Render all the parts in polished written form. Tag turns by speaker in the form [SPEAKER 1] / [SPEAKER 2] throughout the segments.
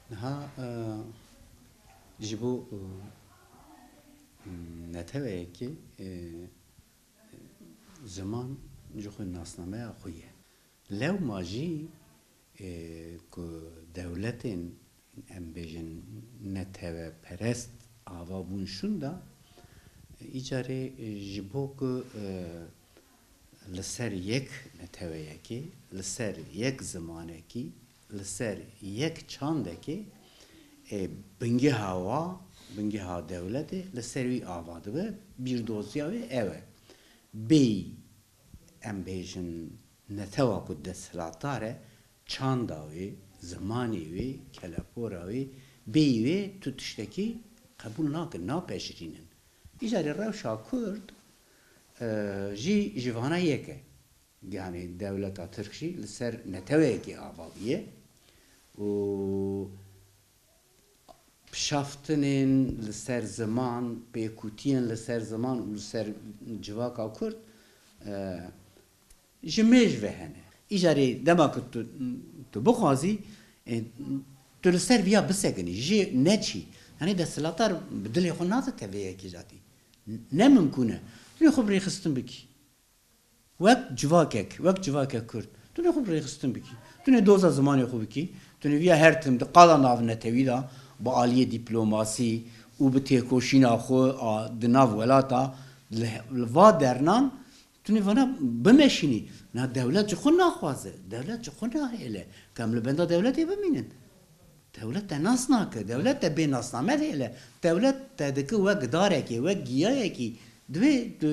[SPEAKER 1] Ha ji bo neteweyekê ziman ji xwe nasnameya xwe ye. Lewma jî ku dewletên em bêjin neteweperest ava bûn şûn da îcarê ji bo ku li ser yek neteweyekê, li ser yek zimanekî, li ser yek çandekê bingeha wa, bingeha dewletê li ser wî ava dibe, bir dosya wê ew e. Bêyî em bêjin netewa ku desthilatdar e, çanda wê, zimanê wê, kelepora wê, bêyî wê tu tiştekî qebûl nakin, napeşirînin. İcarê rewşa Kurd jî ji vana yek e. Yani devleta Tirk jî li ser neteweyekê ava bûye û pişaftinên li ser ziman, pêkûtiyên li ser ziman û li ser civaka Kurd ji mêj ve hene. İcarê dema ku tu bixwazî tu li ser vêya bisekinî jî neçî. Yani desthilatdar bi dilê xwe nade tevêyekê zatî. Ne mimkûn e. Tu nê xwe birêxistin bikî. Wek civakek Kurd. Tu nê xwe birêxistin bikî. Tu nê doza zimanê xwe bikî. Tu nê vêya her tim di qala nav netewî da bi aliyê dîplomasî û bi têkoşîna xwe di nav welata li va dernan tu nê vana bimeşînî. Na dewlet ji xwe naxwaze. Dewlet ji xwe nahêle. Em li benda dewletê bimînin. Devlet te nas nake, devlet te bê nasname dêle. Devlet te dike wek darekê, wek giyayekî divê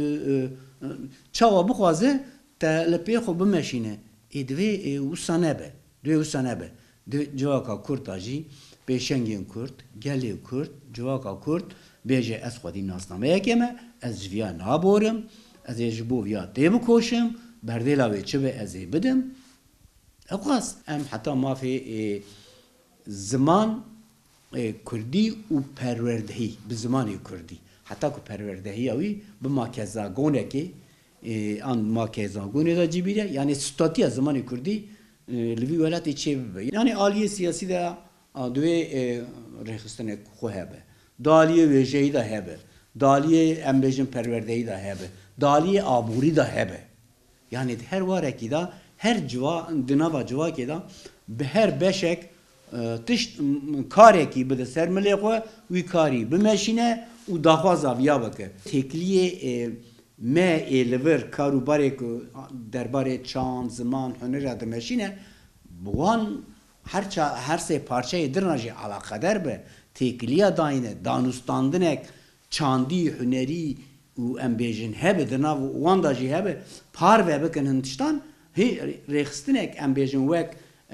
[SPEAKER 1] çawa bixwaze te li pê xwe bimeşîne. Divê wisa nebe. Divê wisa nebe. Civaka Kurd jî pêşengên Kurd, gelê Kurd, civaka Kurd bêje ez xwedî nasnameyekê me, ez ji vêya naborim, ez ê ji bo vêya tê bikoşim, berdêla wê çi be ez ê bidim. Xwast em heta mafê ziman Kurdî û perwerdehî bi zimanê Kurdî. Heta ku perwerdehiya wî bi makezagonekê an makezagonê da cî bîre yani statiya zimanê Kurdî li vî welatê çê bibe. Yani aliyê siyasî de divê rêxistinek xwe hebe. Daliyê wêjeyî de hebe. Daliyê em bêjin perwerdehî de hebe. Daliyê aborî de hebe. Yani her warekî da her civa di nava civakê da bi her beşek tişt karekî bide ser milê xwe wî karî bimeşîne û daxwaza vêya bike. Têkliyê me ê li vir kar û barê ku derbarê çand, ziman, hunêra dimeşîne bi wan her sê parçeyê dirna jî alaqeder be. Têkiliya dayîne, danûstandinek, çandî, hunerî û em bêjin hebe di nav wan da jî hebe par ve bikin hin tiştan rêxistinek em bêjin wek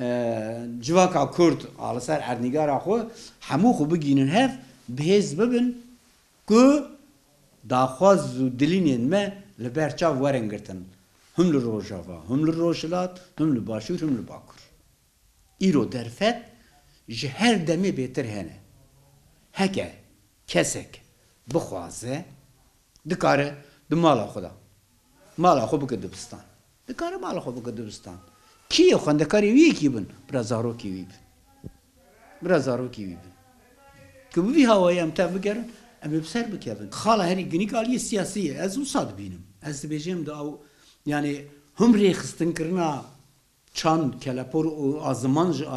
[SPEAKER 1] civaka Kurd li ser erdnîgara xwe hemû xwe bigînin hev bihêz bibin ku daxwaz û dilînên me li ber çav werin girtin. Him li Rojava, him li Rojhilat, him li Başûr, him li Bakur. Îro derfet ji her demê bêtir hene. Heke kesek bixwaze dikare di mala xwe da. Mala xwe bike dibistan. Dikare mala xwe bike dibistan. Kî xwendekarê wî yekî bin? Bira zarokî wî bin. Bira zarokî wî bin. Ku bi vî hawayê em tev bigerin, em ê bi ser bikevin. Xala herî ginîk aliyê siyasî ye. Ez wisa dibînim. Ez dibêjim de yani him rêxistinkirina çand, kelepor û a ziman ji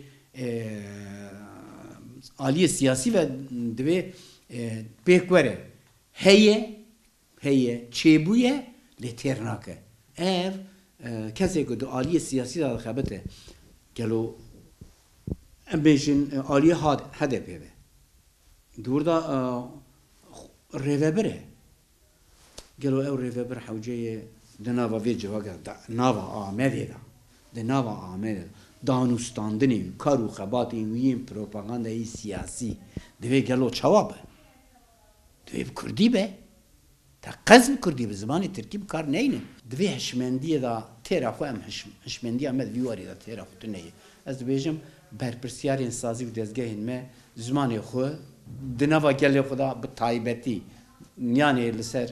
[SPEAKER 1] aliyê siyasî ve divê pêk were. Heye, çêbûye lê têr nake. Ev kesê ku di aliyê siyasî da dixebite gelo em bêjin aliyê HDP ve. Dûr da rêvebir e. Gelo ew rêvebir hewceyê di nava vê civakê nava Amedê da. Di nava Amedê danûstandinê kar û xebatên wî yên propagandayî siyasî divê gelo çawa be. Divê bi Kurdî be. Te qez bi Kurdî bi zimanê Tirkî bi kar neynin. Divê hişmendiyê da têra xwe em hişmendiya me vî warî da têra xwe tu neyê. Ez dibêjim berpirsyarên sazî û dezgehên me zimanê xwe di nava gelê xwe da bi taybetî yanê li ser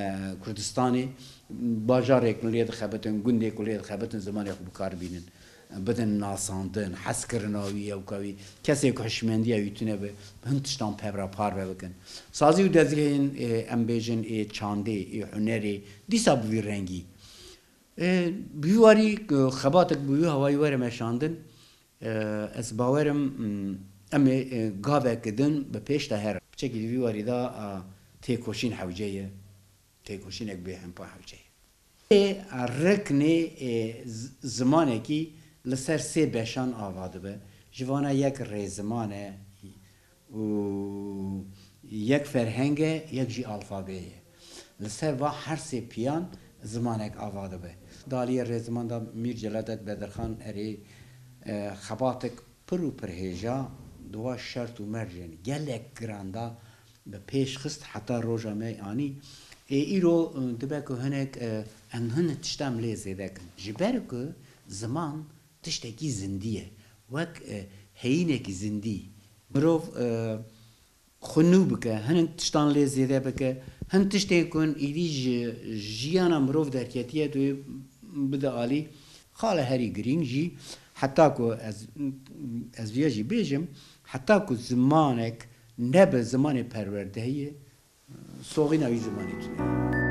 [SPEAKER 1] Kurdistanê bajarek lê dixebitin, gundek lê dixebitin zimanê xwe bi kar bînin. بدن ناساندن حس کرناوی او کوی کسی که حشمندی ایتونه به هندستان پبرا پار بکن سازی و دزگین ام بیجن چانده هنری دیسا بوی رنگی بیواری خباتک بیو هوایی وره مشاندن از باورم ام گاوه کدن به پیش تا هر چکی بیواری دا تیکوشین حوجه تیکوشین اک به هم پا حوجه رکنی زمانه کی لسر سه بشان آواده به جوانا یک ریزمانه و یک فرهنگه یک جی الفابیه لسر و هر سه پیان زمانه آواده به دالی ریزمان دا میر جلادت بدرخان اری خباتک پرو پرهیجا دوا شرط و مرجن گلک گراندا به پیش خست حتی روژا می آنی ایرو دبه که هنک انهن تشتم لیزه دکن جبر که زمان تشتکی زندیه وک هینکی زندی مروف خنو بکه هنک تشتان لیزه ده بکه هن تشتی کن ایدی جیانا مروف درکتیه دوی بده آلی خاله هری گرینگ جی حتی که از ویاجی بیجم حتی که زمانک نبه زمان پروردهیه سوغی نوی زمانی تونه